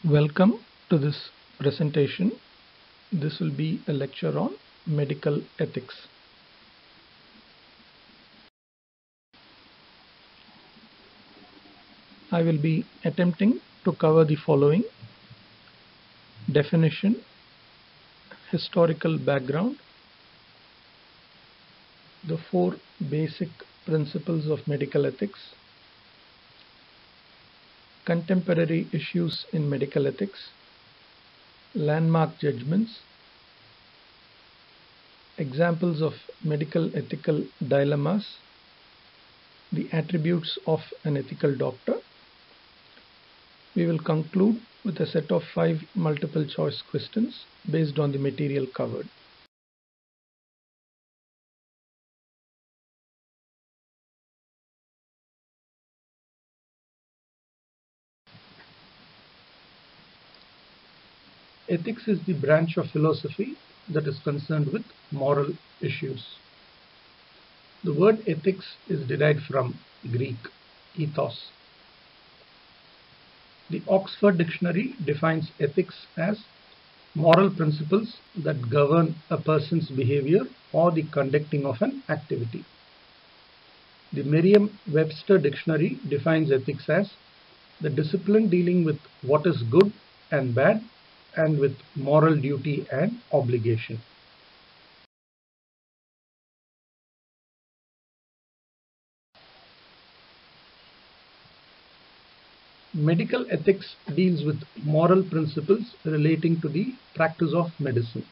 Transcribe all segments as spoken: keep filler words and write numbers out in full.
Welcome to this presentation. This will be a lecture on medical ethics. I will be attempting to cover the following: definition, historical background, the four basic principles of medical ethics, contemporary issues in medical ethics, landmark judgments, examples of medical ethical dilemmas, the attributes of an ethical doctor. We will conclude with a set of five multiple choice questions based on the material covered. Ethics is the branch of philosophy that is concerned with moral issues. The word ethics is derived from Greek ethos. The Oxford Dictionary defines ethics as moral principles that govern a person's behavior or the conducting of an activity. The Merriam-Webster Dictionary defines ethics as the discipline dealing with what is good and bad and with moral duty and obligation. Medical ethics deals with moral principles relating to the practice of medicine.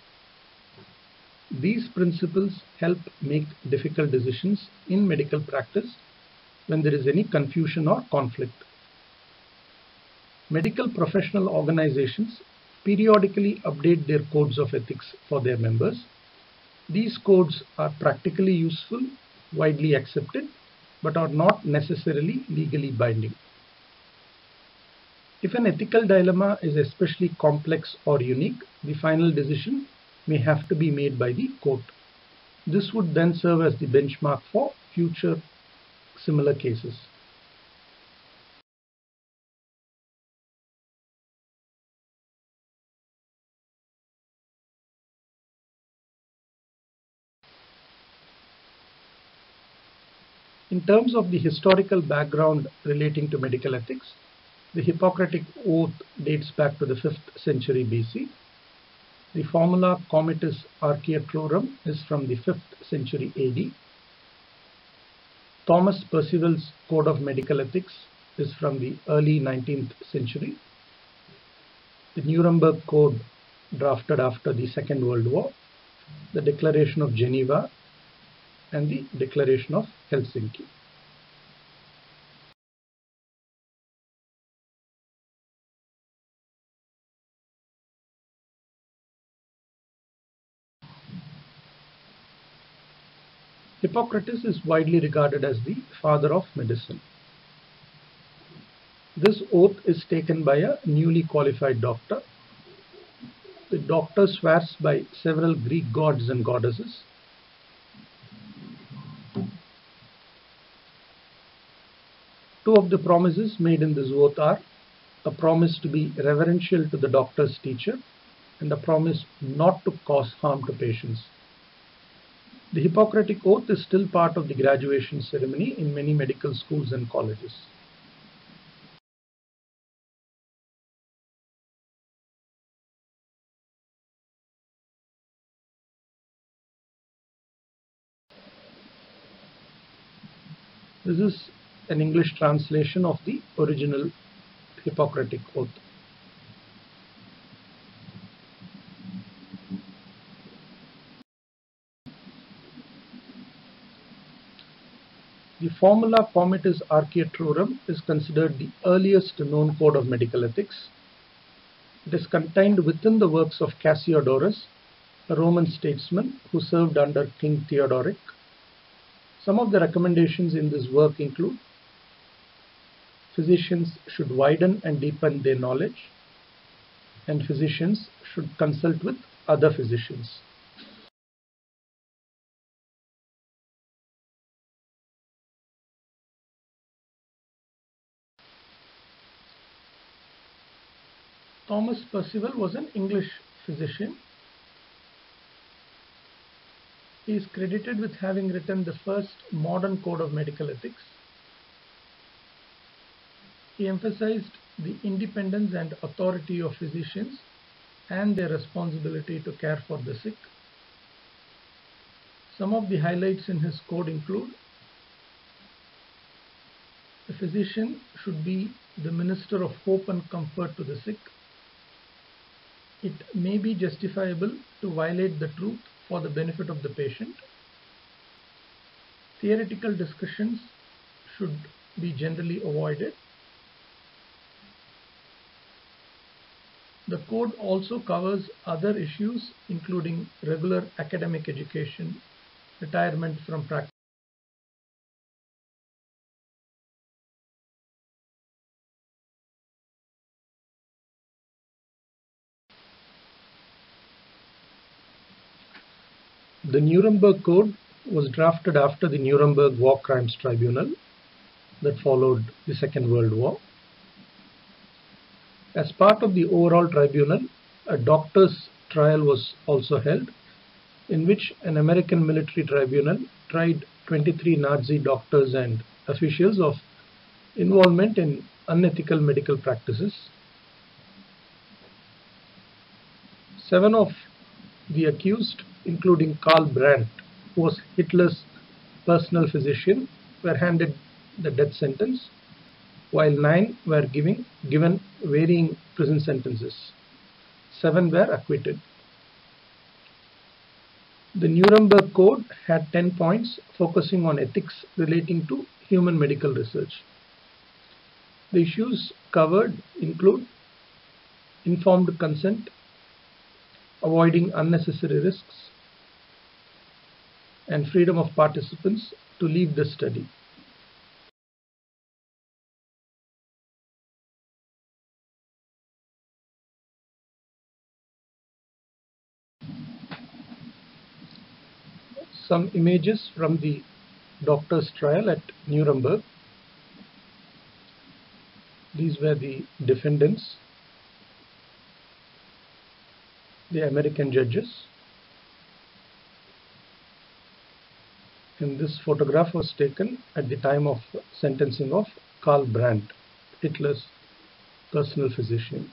These principles help make difficult decisions in medical practice when there is any confusion or conflict. Medical professional organizations periodically update their codes of ethics for their members. These codes are practically useful, widely accepted, but are not necessarily legally binding. If an ethical dilemma is especially complex or unique, the final decision may have to be made by the court. This would then serve as the benchmark for future similar cases. In terms of the historical background relating to medical ethics, the Hippocratic Oath dates back to the fifth century B C. The formula Comites Archaeotrorum is from the fifth century A D. Thomas Percival's Code of Medical Ethics is from the early nineteenth century. The Nuremberg Code drafted after the Second World War, the Declaration of Geneva, and the Declaration of Helsinki. Hippocrates is widely regarded as the father of medicine. This oath is taken by a newly qualified doctor. The doctor swears by several Greek gods and goddesses. Two of the promises made in this oath are a promise to be reverential to the doctor's teacher and a promise not to cause harm to patients. The Hippocratic Oath is still part of the graduation ceremony in many medical schools and colleges. This is an English translation of the original Hippocratic Oath. The formula Comites Archaeotrorum is considered the earliest known code of medical ethics. It is contained within the works of Cassiodorus, a Roman statesman who served under King Theodoric. Some of the recommendations in this work include: physicians should widen and deepen their knowledge, and physicians should consult with other physicians. Thomas Percival was an English physician. He is credited with having written the first modern code of medical ethics. He emphasized the independence and authority of physicians and their responsibility to care for the sick. Some of the highlights in his code include: the physician should be the minister of hope and comfort to the sick. It may be justifiable to violate the truth for the benefit of the patient. Theoretical discussions should be generally avoided. The code also covers other issues including regular academic education, retirement from practice. The Nuremberg Code was drafted after the Nuremberg War Crimes Tribunal that followed the Second World War. As part of the overall tribunal, a doctor's trial was also held, in which an American military tribunal tried twenty-three Nazi doctors and officials of involvement in unethical medical practices. Seven of the accused, including Karl Brandt, who was Hitler's personal physician, were handed the death sentence, while nine were giving, given varying prison sentences. Seven were acquitted. The Nuremberg Code had ten points focusing on ethics relating to human medical research. The issues covered include informed consent, avoiding unnecessary risks, and freedom of participants to leave the study. Some images from the doctor's trial at Nuremberg. These were the defendants, the American judges. And this photograph was taken at the time of sentencing of Karl Brandt, Hitler's personal physician.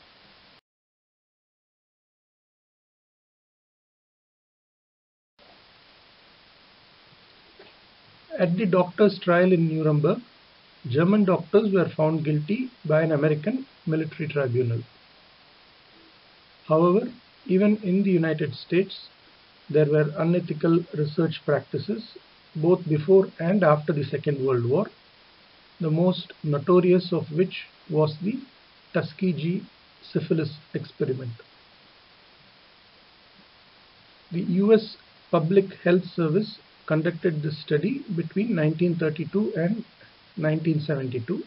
At the doctor's trial in Nuremberg, German doctors were found guilty by an American military tribunal. However, even in the United States, there were unethical research practices both before and after the Second World War, the most notorious of which was the Tuskegee syphilis experiment. The U S Public Health Service conducted this study between nineteen thirty-two and nineteen seventy-two.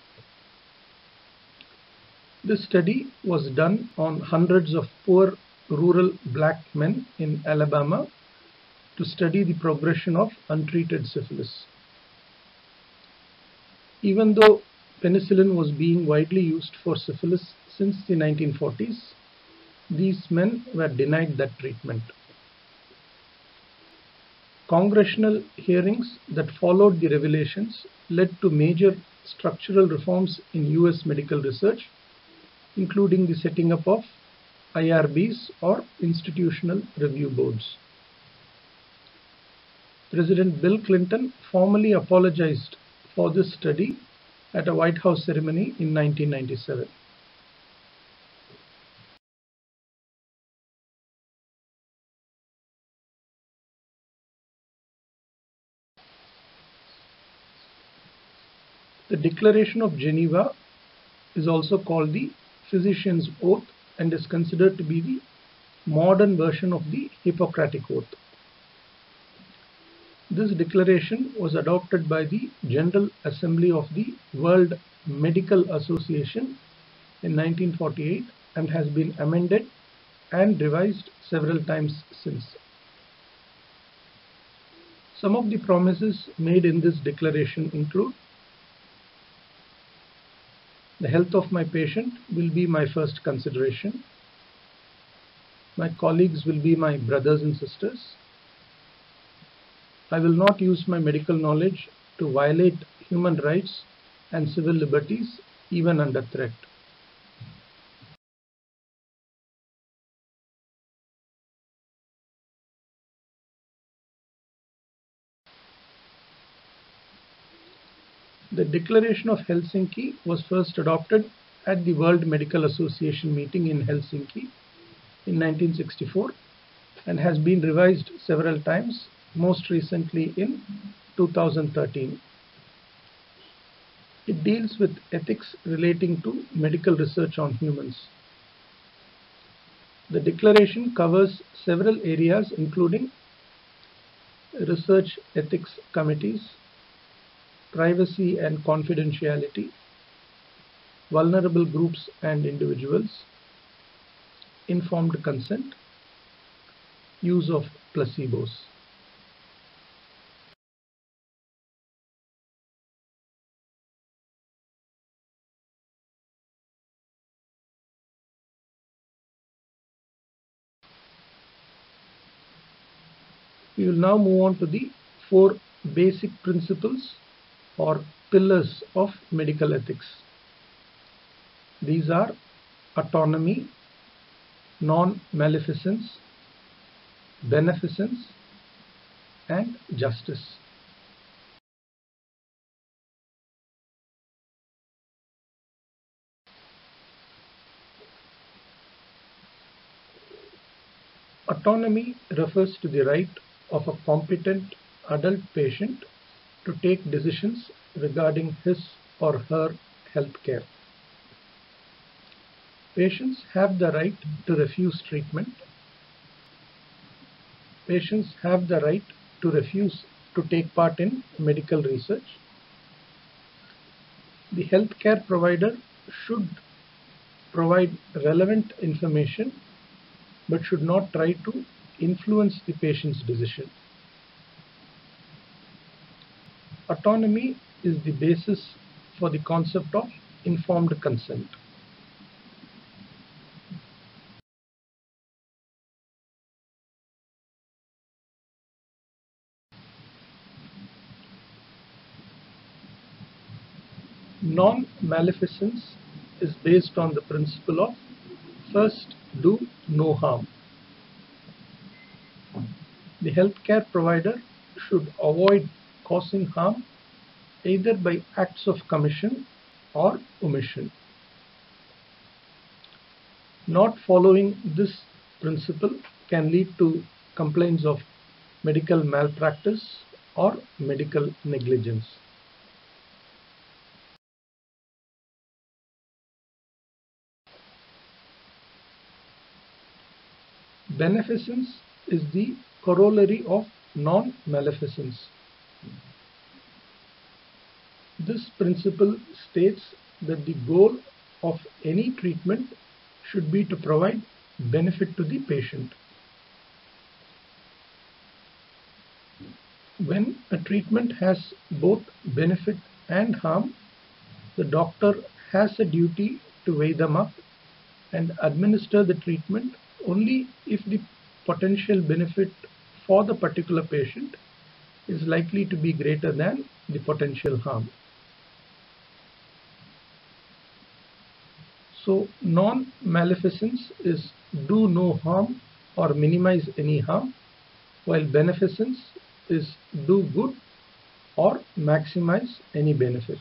This study was done on hundreds of poor rural black men in Alabama to study the progression of untreated syphilis. Even though penicillin was being widely used for syphilis since the nineteen forties, these men were denied that treatment. Congressional hearings that followed the revelations led to major structural reforms in U S medical research, including the setting up of I R Bs or institutional review boards. President Bill Clinton formally apologized for this study at a White House ceremony in nineteen ninety-seven. The Declaration of Geneva is also called the Physician's Oath and is considered to be the modern version of the Hippocratic Oath. This declaration was adopted by the General Assembly of the World Medical Association in nineteen forty-eight and has been amended and revised several times since. Some of the promises made in this declaration include: The health of my patient will be my first consideration. My colleagues will be my brothers and sisters. I will not use my medical knowledge to violate human rights and civil liberties, even under threat. The Declaration of Helsinki was first adopted at the World Medical Association meeting in Helsinki in nineteen sixty-four and has been revised several times, most recently in two thousand thirteen. It deals with ethics relating to medical research on humans. The declaration covers several areas including research ethics committees, privacy and confidentiality, vulnerable groups and individuals, informed consent, use of placebos. We will now move on to the four basic principles or pillars of medical ethics. These are autonomy, non-maleficence, beneficence, and justice. Autonomy refers to the right of a competent adult patient to take decisions regarding his or her health care. Patients have the right to refuse treatment. Patients have the right to refuse to take part in medical research. The healthcare provider should provide relevant information but should not try to influence the patient's decision. Autonomy is the basis for the concept of informed consent. Non-maleficence is based on the principle of first do no harm. The healthcare provider should avoid causing harm either by acts of commission or omission. Not following this principle can lead to complaints of medical malpractice or medical negligence. Beneficence is the corollary of non-maleficence. This principle states that the goal of any treatment should be to provide benefit to the patient. When a treatment has both benefit and harm, the doctor has a duty to weigh them up and administer the treatment only if the potential benefit for the particular patient is likely to be greater than the potential harm. So non-maleficence is do no harm or minimize any harm, while beneficence is do good or maximize any benefit.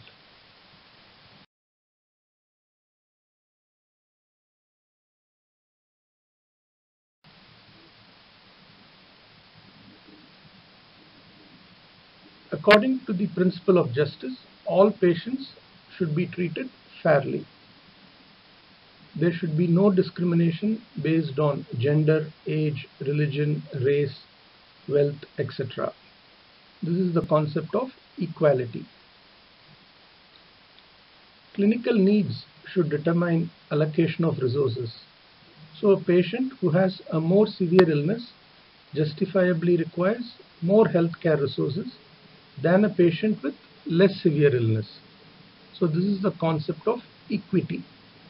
According to the principle of justice, all patients should be treated fairly. There should be no discrimination based on gender, age, religion, race, wealth, et cetera. This is the concept of equality. Clinical needs should determine allocation of resources. So a patient who has a more severe illness justifiably requires more healthcare resources than a patient with less severe illness. So this is the concept of equity.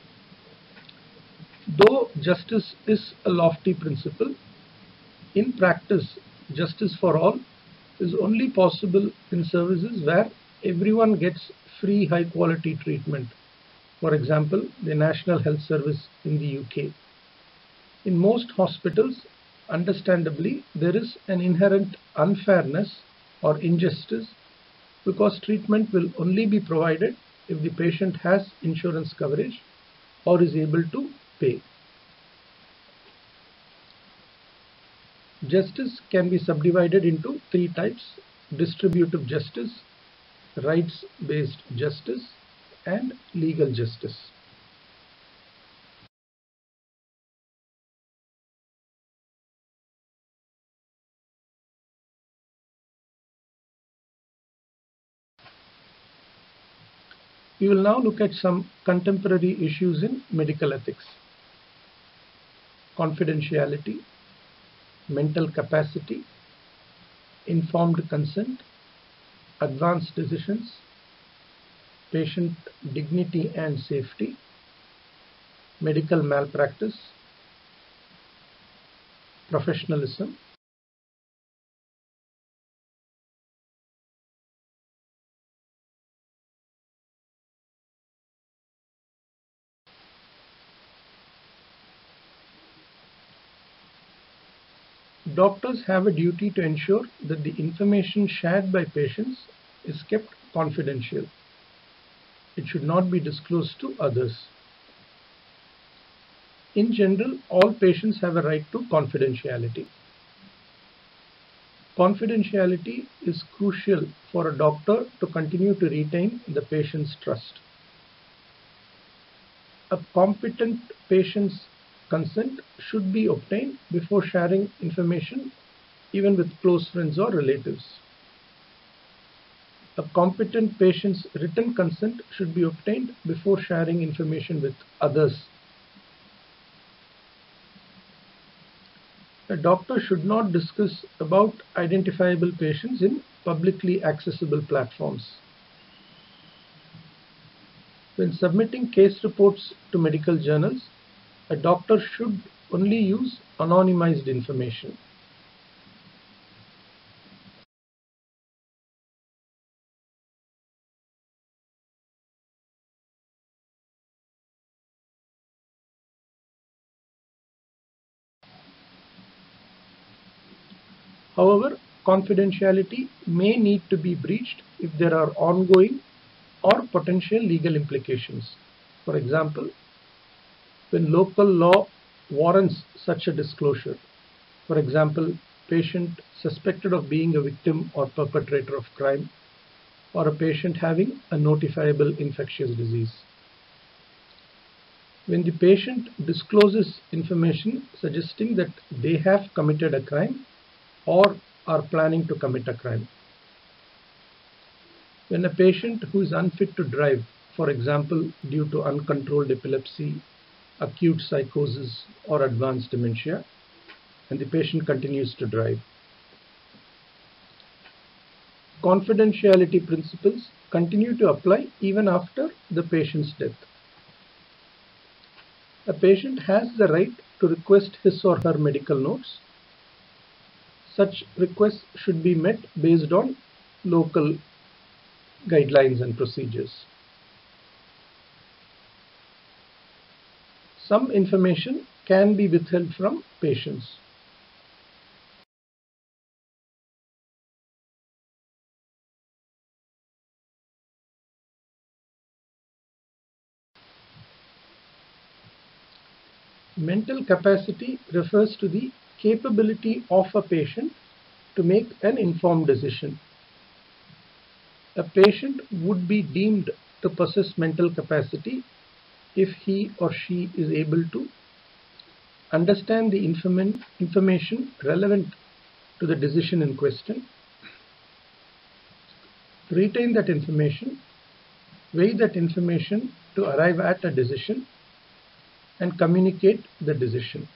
Though justice is a lofty principle, in practice, justice for all is only possible in services where everyone gets free high quality treatment. For example, the National Health Service in the U K. In most hospitals, understandably, there is an inherent unfairness or injustice because treatment will only be provided if the patient has insurance coverage or is able to pay. Justice can be subdivided into three types: distributive justice, rights-based justice, and legal justice. We will now look at some contemporary issues in medical ethics: confidentiality, mental capacity, informed consent, advanced decisions, patient dignity and safety, medical malpractice, professionalism. Doctors have a duty to ensure that the information shared by patients is kept confidential. It should not be disclosed to others. In general, all patients have a right to confidentiality. Confidentiality is crucial for a doctor to continue to retain the patient's trust. A competent patient's consent should be obtained before sharing information, even with close friends or relatives. A competent patient's written consent should be obtained before sharing information with others. A doctor should not discuss about identifiable patients in publicly accessible platforms. When submitting case reports to medical journals, a doctor should only use anonymized information. However, confidentiality may need to be breached if there are ongoing or potential legal implications. For example, when local law warrants such a disclosure. For example, patient suspected of being a victim or perpetrator of crime, or a patient having a notifiable infectious disease. When the patient discloses information suggesting that they have committed a crime or are planning to commit a crime. When a patient who is unfit to drive, for example due to uncontrolled epilepsy, acute psychosis or advanced dementia, and the patient continues to drive. Confidentiality principles continue to apply even after the patient's death. A patient has the right to request his or her medical notes. Such requests should be met based on local guidelines and procedures. Some information can be withheld from patients. Mental capacity refers to the capability of a patient to make an informed decision. A patient would be deemed to possess mental capacity if he or she is able to understand the inform information relevant to the decision in question, retain that information, weigh that information to arrive at a decision, and communicate the decision.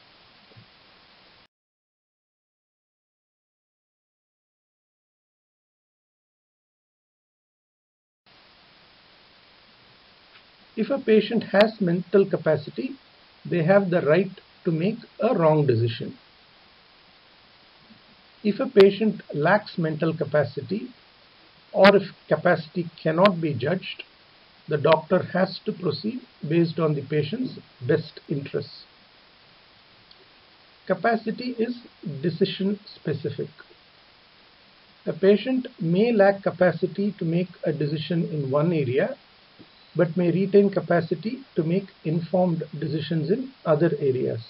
If a patient has mental capacity, they have the right to make a wrong decision. If a patient lacks mental capacity, or if capacity cannot be judged, the doctor has to proceed based on the patient's best interests. Capacity is decision specific. A patient may lack capacity to make a decision in one area, but may retain capacity to make informed decisions in other areas.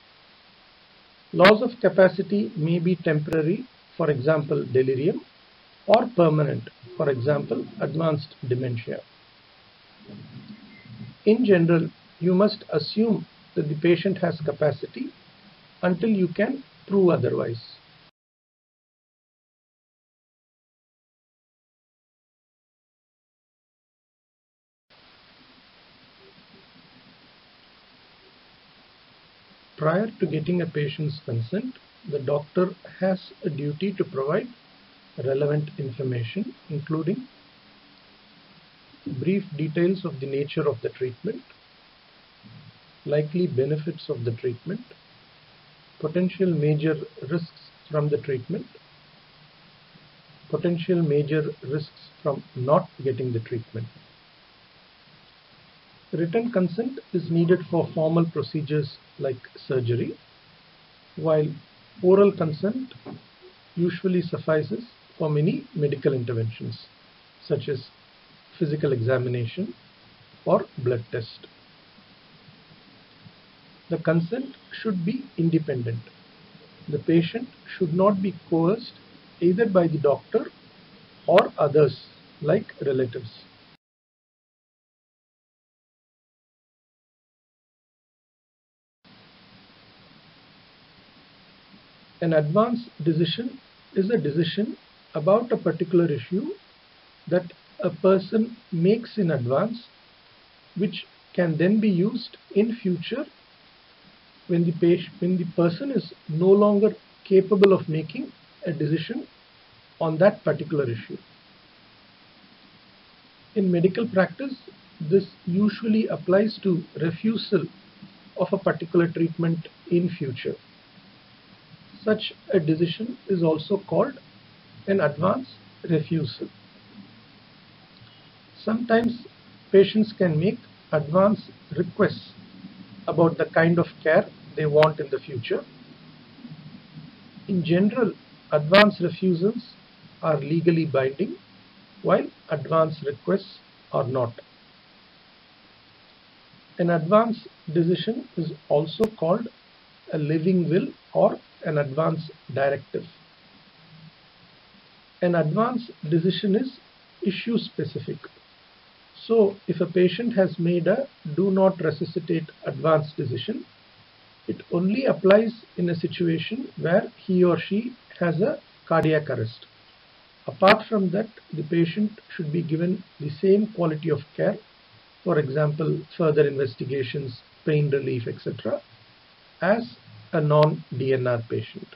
Loss of capacity may be temporary, for example delirium, or permanent, for example advanced dementia. In general, you must assume that the patient has capacity until you can prove otherwise. Prior to getting a patient's consent, the doctor has a duty to provide relevant information, including brief details of the nature of the treatment, likely benefits of the treatment, potential major risks from the treatment, potential major risks from not getting the treatment. Written consent is needed for formal procedures like surgery, while oral consent usually suffices for many medical interventions such as physical examination or blood test. The consent should be independent. The patient should not be coerced either by the doctor or others like relatives. An advance decision is a decision about a particular issue that a person makes in advance, which can then be used in future when the patient, when the person is no longer capable of making a decision on that particular issue. In medical practice, this usually applies to refusal of a particular treatment in future. Such a decision is also called an advance refusal. Sometimes patients can make advance requests about the kind of care they want in the future. In general, advance refusals are legally binding, while advance requests are not. An advance decision is also called a living will or an advance directive. An advance decision is issue specific. So, if a patient has made a do not resuscitate advance decision, it only applies in a situation where he or she has a cardiac arrest. Apart from that, the patient should be given the same quality of care, for example, further investigations, pain relief, et cetera, as a non-D N R patient.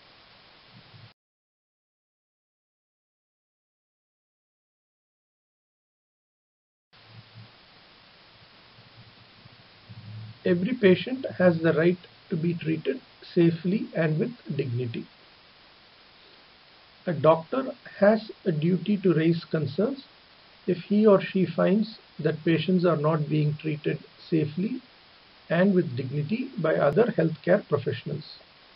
Every patient has the right to be treated safely and with dignity. A doctor has a duty to raise concerns if he or she finds that patients are not being treated safely and with dignity by other healthcare professionals.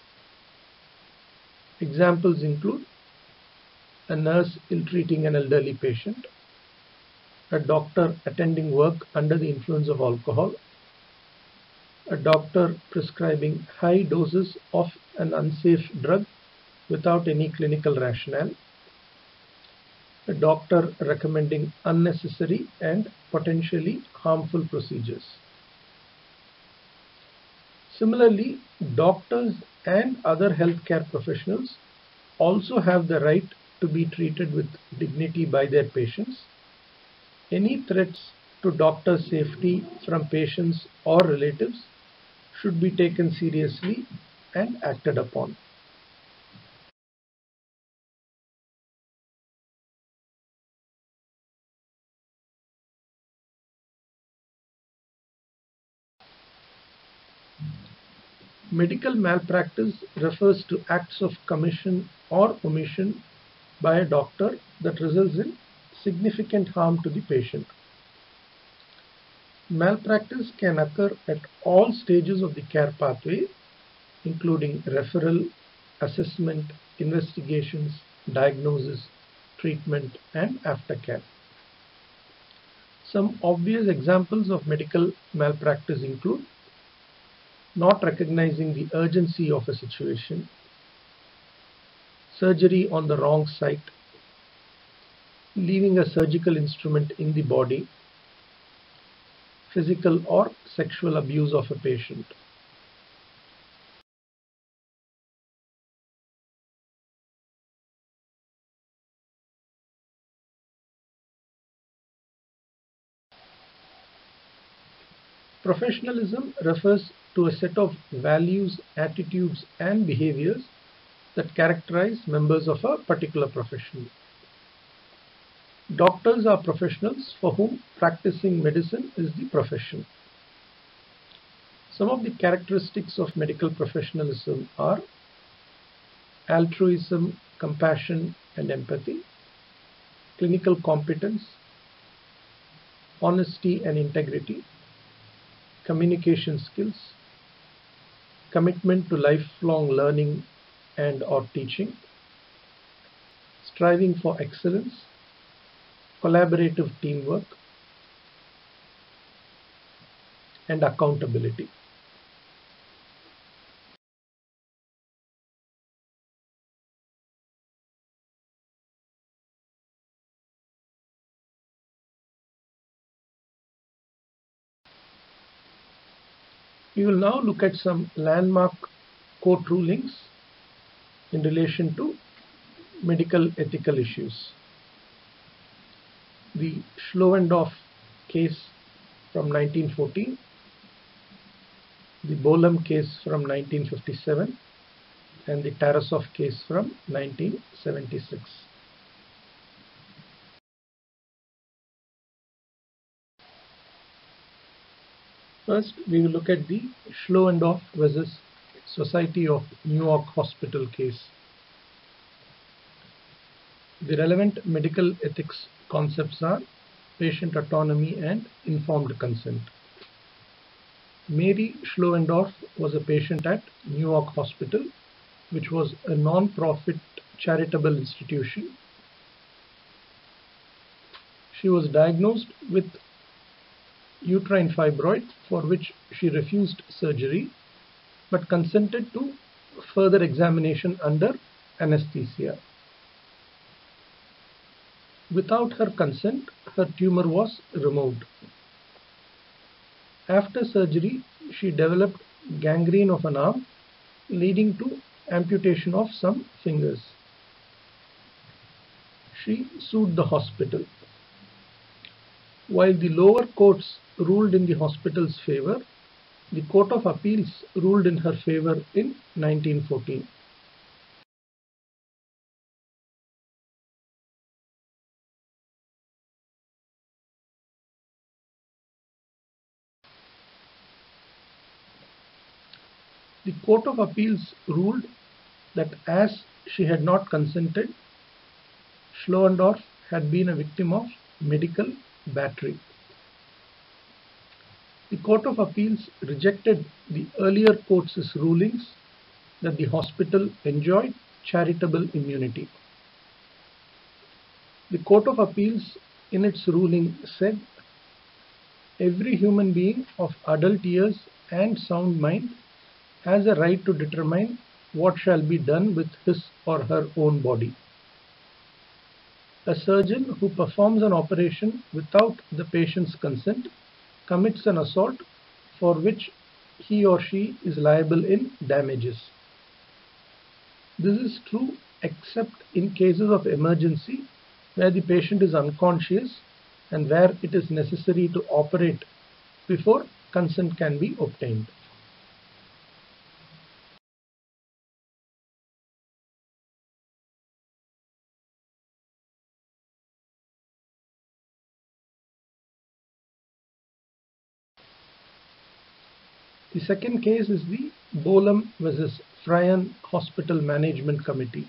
Examples include a nurse ill-treating an elderly patient, a doctor attending work under the influence of alcohol, a doctor prescribing high doses of an unsafe drug without any clinical rationale, a doctor recommending unnecessary and potentially harmful procedures. Similarly, doctors and other healthcare professionals also have the right to be treated with dignity by their patients. Any threats to doctor safety from patients or relatives should be taken seriously and acted upon. Medical malpractice refers to acts of commission or omission by a doctor that results in significant harm to the patient. Malpractice can occur at all stages of the care pathway, including referral, assessment, investigations, diagnosis, treatment, and aftercare. Some obvious examples of medical malpractice include not recognizing the urgency of a situation, surgery on the wrong site, leaving a surgical instrument in the body, physical or sexual abuse of a patient. Professionalism refers to a set of values, attitudes, and behaviors that characterize members of a particular profession. Doctors are professionals for whom practicing medicine is the profession. Some of the characteristics of medical professionalism are altruism, compassion, and empathy, clinical competence, honesty and integrity, communication skills, commitment to lifelong learning and or teaching, striving for excellence, collaborative teamwork, and accountability. We will now look at some landmark court rulings in relation to medical ethical issues. The Schloendorf case from nineteen fourteen, the Bolam case from nineteen fifty-seven, and the Tarasov case from nineteen seventy-six. First, we will look at the Schloendorf versus Society of Newark Hospital case. The relevant medical ethics concepts are patient autonomy and informed consent. Mary Schloendorf was a patient at Newark Hospital, which was a non-profit charitable institution. She was diagnosed with uterine fibroid, for which she refused surgery but consented to further examination under anesthesia. Without her consent, her tumor was removed. After surgery, she developed gangrene of an arm, leading to amputation of some fingers. She sued the hospital. While the lower courts ruled in the hospital's favor, the Court of Appeals ruled in her favor in nineteen fourteen. The Court of Appeals ruled that as she had not consented, Schloendorf had been a victim of medical battery. The Court of Appeals rejected the earlier court's rulings that the hospital enjoyed charitable immunity. The Court of Appeals in its ruling said, every human being of adult years and sound mind has a right to determine what shall be done with his or her own body. A surgeon who performs an operation without the patient's consent commits an assault for which he or she is liable in damages. This is true except in cases of emergency where the patient is unconscious and where it is necessary to operate before consent can be obtained. The second case is the Bolam versus Friern Hospital Management Committee.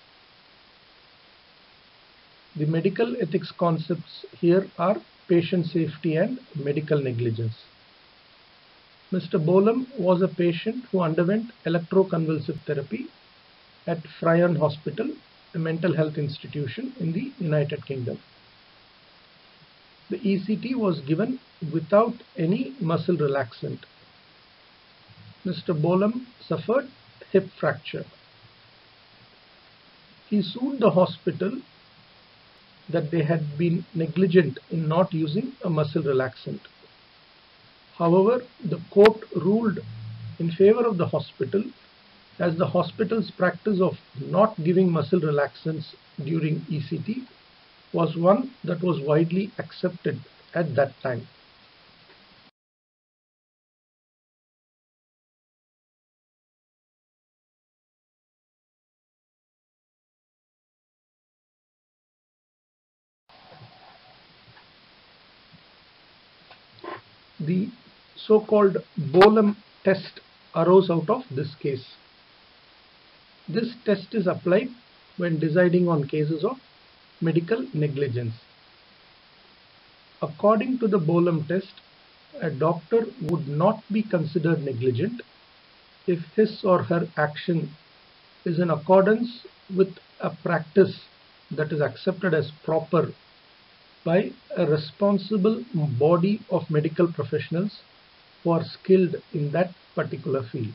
The medical ethics concepts here are patient safety and medical negligence. Mister Bolam was a patient who underwent electroconvulsive therapy at Friern Hospital, a mental health institution in the United Kingdom. The E C T was given without any muscle relaxant. Mister Bolam suffered hip fracture. He sued the hospital that they had been negligent in not using a muscle relaxant. However, the court ruled in favor of the hospital, as the hospital's practice of not giving muscle relaxants during E C T was one that was widely accepted at that time. The so-called Bolam test arose out of this case. This test is applied when deciding on cases of medical negligence. According to the Bolam test, a doctor would not be considered negligent if his or her action is in accordance with a practice that is accepted as proper by a responsible body of medical professionals who are skilled in that particular field.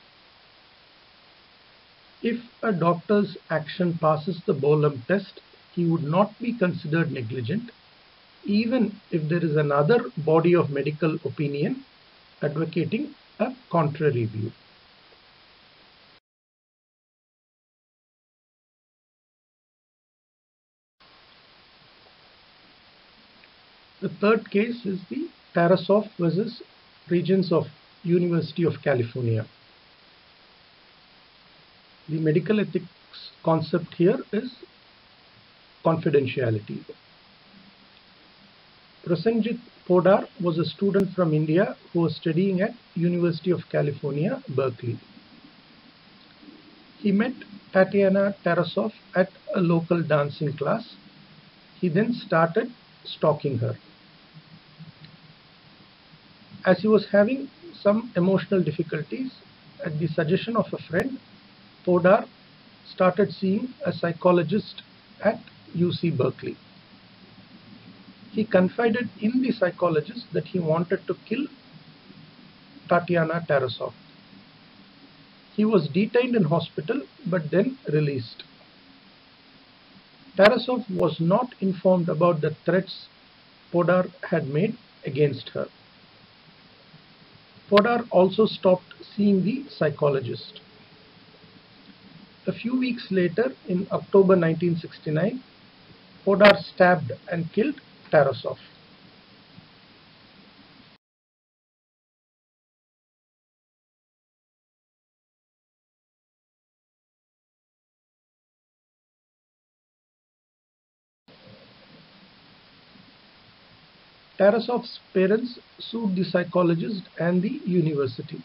If a doctor's action passes the Bolam test, he would not be considered negligent, even if there is another body of medical opinion advocating a contrary view. The third case is the Tarasov versus Regents of University of California. The medical ethics concept here is confidentiality. Prosenjit Podar was a student from India who was studying at University of California, Berkeley. He met Tatiana Tarasov at a local dancing class. He then started stalking her. As he was having some emotional difficulties, at the suggestion of a friend, Podar started seeing a psychologist at U C Berkeley. He confided in the psychologist that he wanted to kill Tatiana Tarasov. He was detained in hospital but then released. Tarasov was not informed about the threats Podar had made against her. Podar also stopped seeing the psychologist. A few weeks later, in October nineteen sixty-nine, Podar stabbed and killed Tarasov. Tarasov's parents sued the psychologist and the university.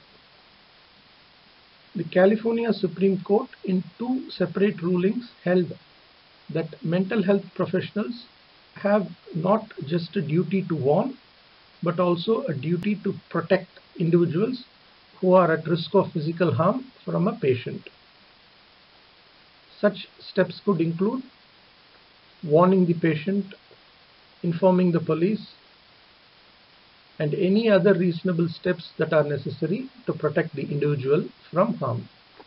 The California Supreme Court, in two separate rulings, held that mental health professionals have not just a duty to warn, but also a duty to protect individuals who are at risk of physical harm from a patient. Such steps could include warning the patient, informing the police, and any other reasonable steps that are necessary to protect the individual from harm.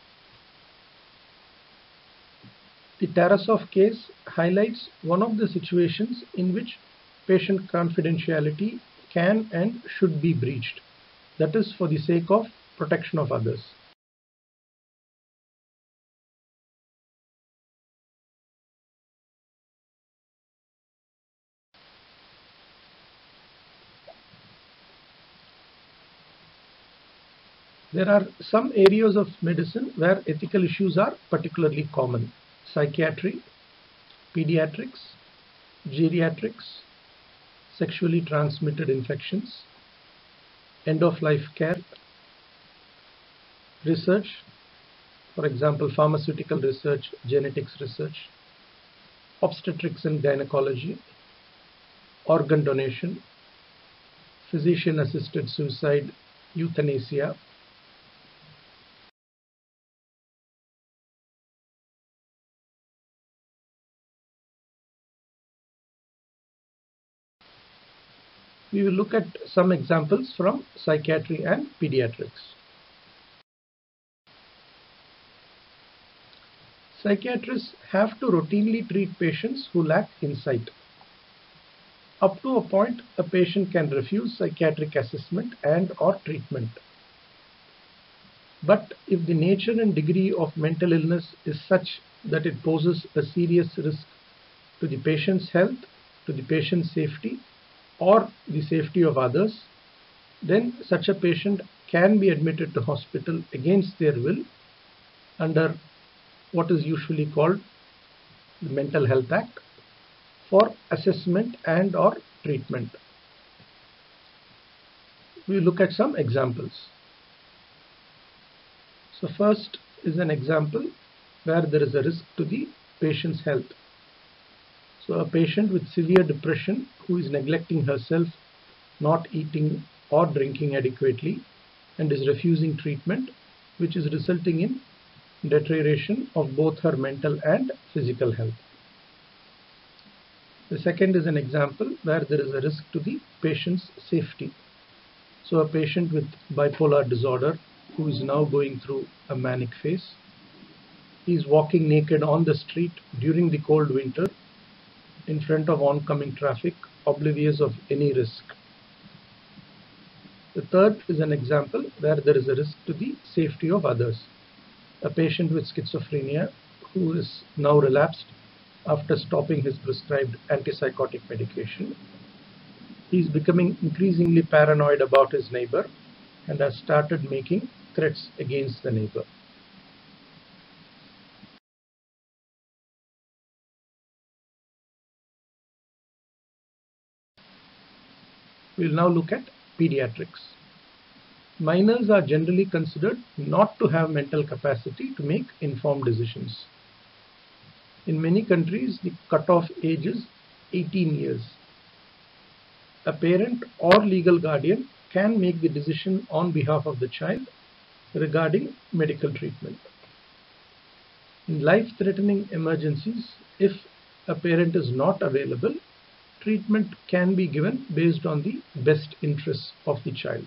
The Tarasov case highlights one of the situations in which patient confidentiality can and should be breached, that is, for the sake of protection of others. There are some areas of medicine where ethical issues are particularly common: psychiatry, pediatrics, geriatrics, sexually transmitted infections, end-of-life care, research, for example, pharmaceutical research, genetics research, obstetrics and gynecology, organ donation, physician-assisted suicide, euthanasia. We will look at some examples from psychiatry and pediatrics. Psychiatrists have to routinely treat patients who lack insight. Up to a point, a patient can refuse psychiatric assessment and or treatment. But if the nature and degree of mental illness is such that it poses a serious risk to the patient's health, to the patient's safety, or the safety of others, then such a patient can be admitted to hospital against their will under what is usually called the Mental Health Act for assessment and or treatment. We will look at some examples. So first is an example where there is a risk to the patient's health. So a patient with severe depression who is neglecting herself, not eating or drinking adequately, and is refusing treatment, which is resulting in deterioration of both her mental and physical health. The second is an example where there is a risk to the patient's safety. So a patient with bipolar disorder who is now going through a manic phase, he is walking naked on the street during the cold winter in front of oncoming traffic, oblivious of any risk. The third is an example where there is a risk to the safety of others. A patient with schizophrenia who is now relapsed after stopping his prescribed antipsychotic medication. He is becoming increasingly paranoid about his neighbor and has started making threats against the neighbor. We will now look at pediatrics. Minors are generally considered not to have mental capacity to make informed decisions. In many countries, the cutoff age is eighteen years. A parent or legal guardian can make the decision on behalf of the child regarding medical treatment. In life-threatening emergencies, if a parent is not available, treatment can be given based on the best interests of the child.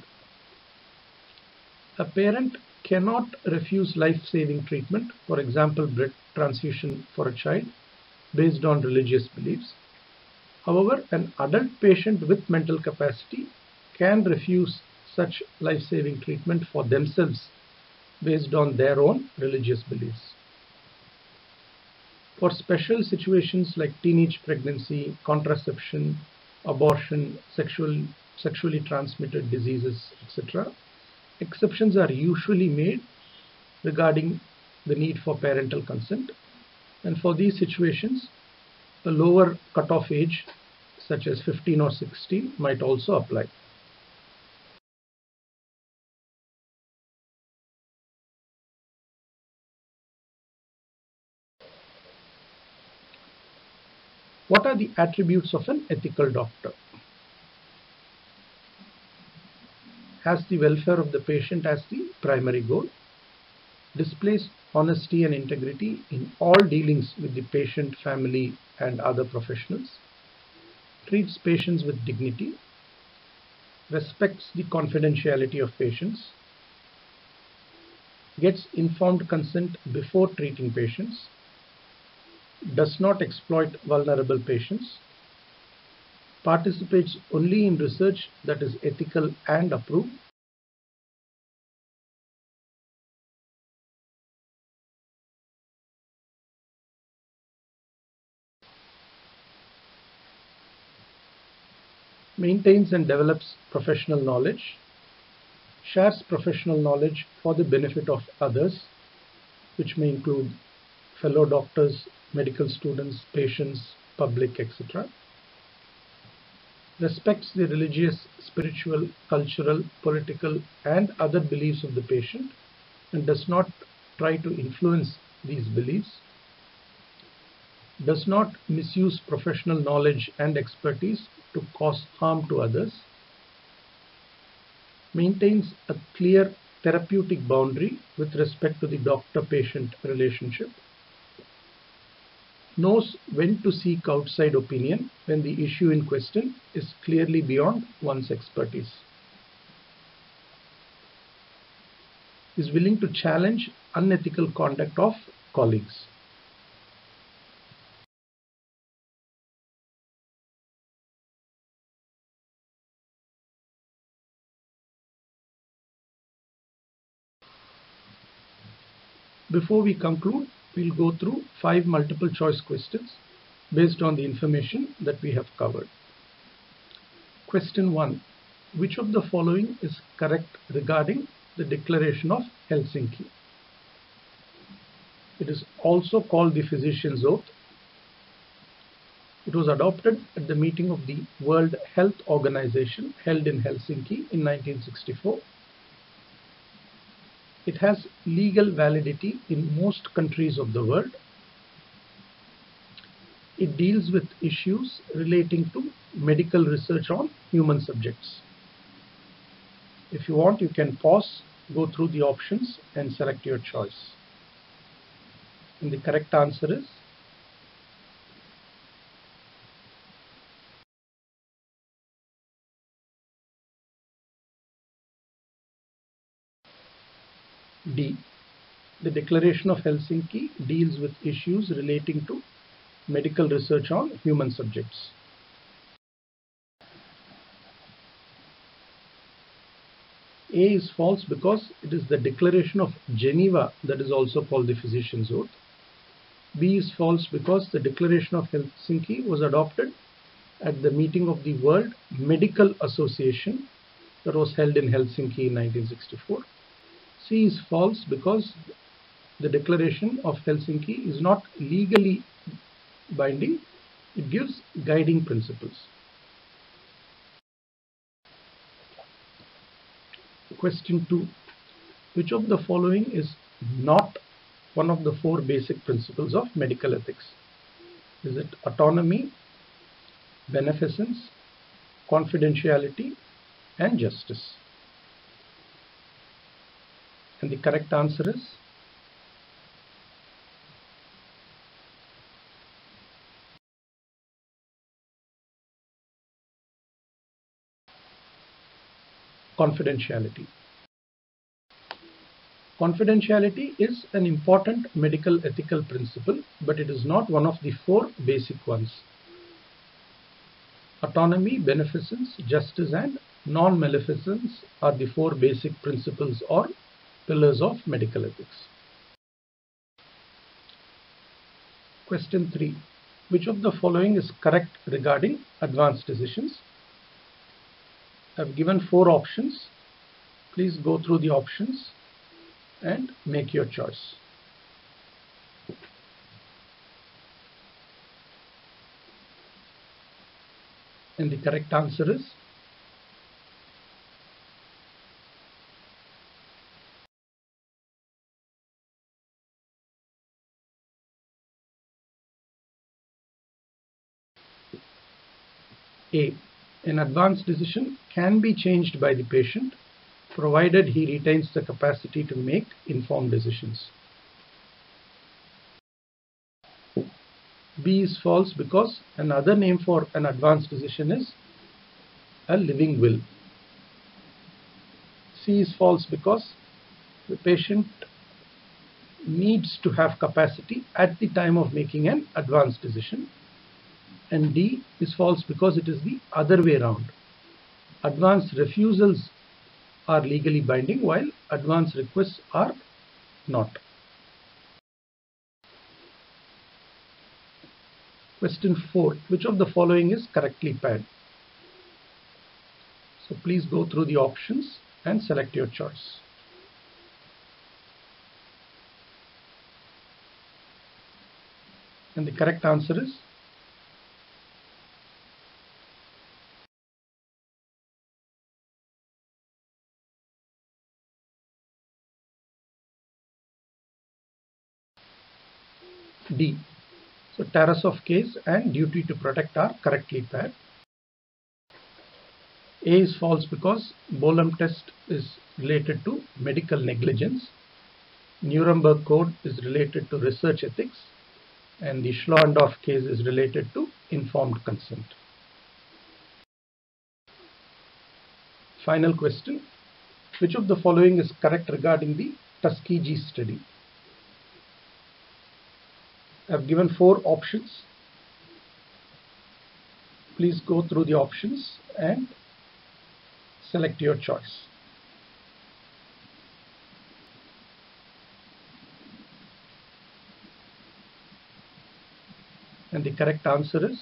A parent cannot refuse life-saving treatment, for example blood transfusion for a child, based on religious beliefs. However, an adult patient with mental capacity can refuse such life-saving treatment for themselves based on their own religious beliefs. For special situations like teenage pregnancy, contraception, abortion, sexual, sexually transmitted diseases, et cetera, exceptions are usually made regarding the need for parental consent, and for these situations, a lower cutoff age, such as fifteen or sixteen, might also apply. What are the attributes of an ethical doctor? Has the welfare of the patient as the primary goal, displays honesty and integrity in all dealings with the patient, family, and other professionals, treats patients with dignity, respects the confidentiality of patients, gets informed consent before treating patients, does not exploit vulnerable patients, participates only in research that is ethical and approved, maintains and develops professional knowledge, shares professional knowledge for the benefit of others, which may include fellow doctors, medical students, patients, public, et cetera, respects the religious, spiritual, cultural, political, and other beliefs of the patient, and does not try to influence these beliefs, does not misuse professional knowledge and expertise to cause harm to others, maintains a clear therapeutic boundary with respect to the doctor-patient relationship, knows when to seek outside opinion when the issue in question is clearly beyond one's expertise, is willing to challenge unethical conduct of colleagues. Before we conclude, we'll go through five multiple choice questions based on the information that we have covered. Question one. Which of the following is correct regarding the Declaration of Helsinki? It is also called the Physician's Oath. It was adopted at the meeting of the World Health Organization held in Helsinki in nineteen sixty-four. It has legal validity in most countries of the world. It deals with issues relating to medical research on human subjects. If you want, you can pause, go through the options and select your choice. And the correct answer is D. The Declaration of Helsinki deals with issues relating to medical research on human subjects. A is false because it is the Declaration of Geneva that is also called the Physician's Oath. B is false because the Declaration of Helsinki was adopted at the meeting of the World Medical Association that was held in Helsinki in nineteen sixty-four. C is false because the Declaration of Helsinki is not legally binding. It gives guiding principles. Question two. Which of the following is not one of the four basic principles of medical ethics? Is it autonomy, beneficence, confidentiality, and justice? And the correct answer is confidentiality. Confidentiality is an important medical ethical principle, but it is not one of the four basic ones. Autonomy, beneficence, justice, and non-maleficence are the four basic principles or pillars of medical ethics. Question three. Which of the following is correct regarding advanced decisions? I have given four options. Please go through the options and make your choice. And the correct answer is A. An advanced decision can be changed by the patient provided he retains the capacity to make informed decisions. B is false because another name for an advanced decision is a living will. C is false because the patient needs to have capacity at the time of making an advanced decision. And D is false because it is the other way around. Advance refusals are legally binding while advance requests are not. Question four. Which of the following is correctly paired? So please go through the options and select your choice. And the correct answer is D. So Tarasov case and duty to protect are correctly paired. A is false because Bolam test is related to medical negligence. Nuremberg Code is related to research ethics, and the Schlondorf case is related to informed consent. Final question. Which of the following is correct regarding the Tuskegee study? I have given four options. Please go through the options and select your choice. And the correct answer is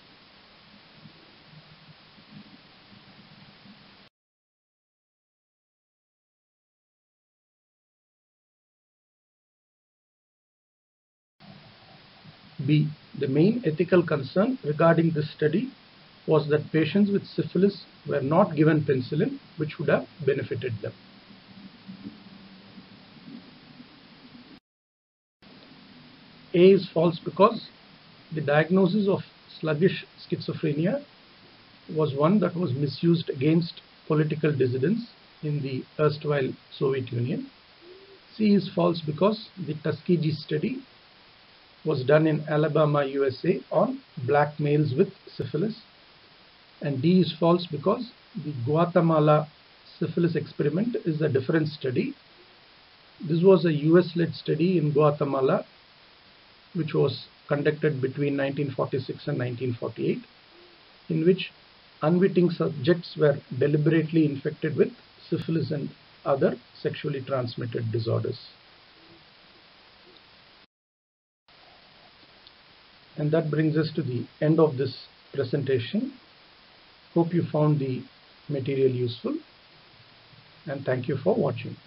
B. The main ethical concern regarding this study was that patients with syphilis were not given penicillin, which would have benefited them. A is false because the diagnosis of sluggish schizophrenia was one that was misused against political dissidents in the erstwhile Soviet Union. C is false because the Tuskegee study was done in Alabama, U S A on black males with syphilis. And D is false because the Guatemala syphilis experiment is a different study. This was a U S-led study in Guatemala which was conducted between nineteen forty-six and nineteen forty-eight, in which unwitting subjects were deliberately infected with syphilis and other sexually transmitted disorders. And that brings us to the end of this presentation. Hope you found the material useful, and thank you for watching.